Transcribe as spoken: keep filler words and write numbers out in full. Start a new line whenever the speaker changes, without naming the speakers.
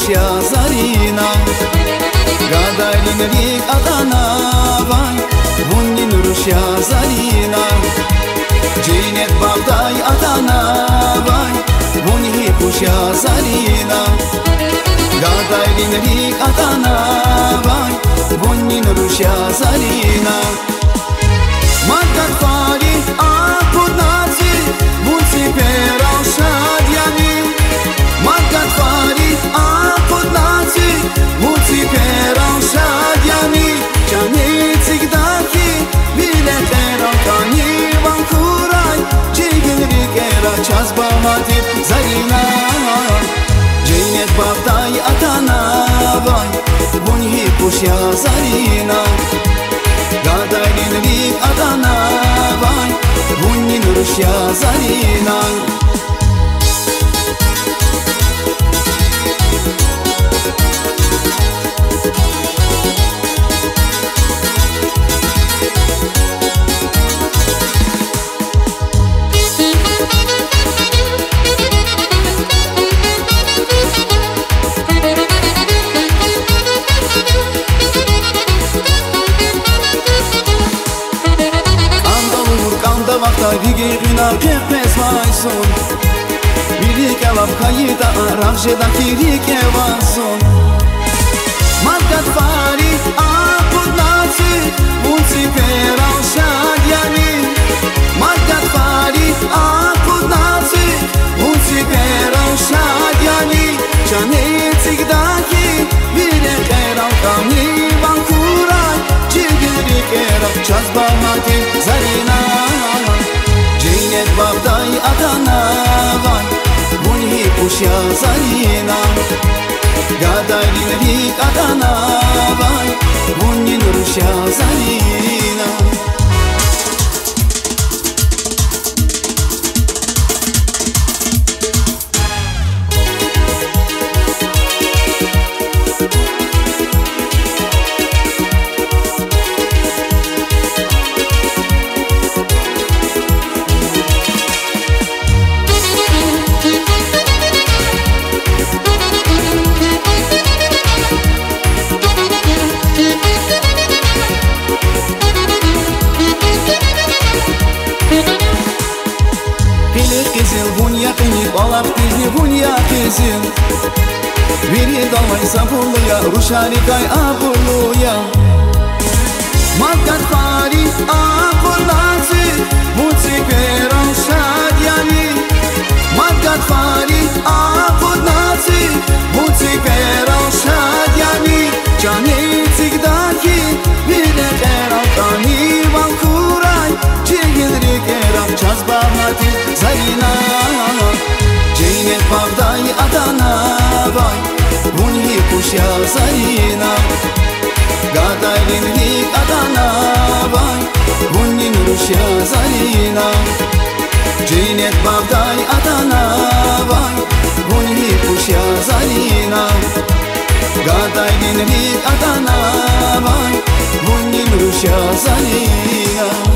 Rusia Zarina Gadailin rik Adana Vay Bunnin Rusia Zarina Cinet Bagday Adana Vay Bunni Rusia Zarina Gadailin rik Adana Vay Bunnin Rusia Zarina Margat Fari Apurnazi Mulți perau șadiani Margat Fari Apurnazi Mulți perau șadiani Cianițic dachi Bile terau cani Vancurai Cigilric era ceas bamatit Zarina Cinet Bagday Adana Vay Bunhi Pușia Zarina Gadailin rik Adana Vay Bunnin Rusia Zarina Vigi gina kepes vayson Birik elap kayıda Ravjeda kirik evason Margat Fari Apurnazi Mulți perau șadiani Margat Fari Apurnazi Mulți perau șadiani Cianețic dachi Bine erau cani Vancurai Cigiric erau ceas bamatin Zarina Cinet Bagday Adana Vay Bunhi Pușia Zarina Gadailin rik Adana Vay Bunnin Rusia Zarina Balap bizni Hulya kezin Veri dalay sabuluya Rusharikay abuluya Margat Fari Apurnazi Mulți perau șadiani Margat Fari Apurnazi Mulți perau șadiani Cianițic dachi Bine erau cani Vancurai Cigilric erau ceas bamatin Zarina Cinet Bagday Adana Vay Bunhi Pușia Zarina Gadailin rik Adana Vay Bunnin Rusia Zarina Cinet Bagday Adana Vay Bunhi Pușia Zarina Gadailin rik Adana Vay Bunnin Rusia Zarina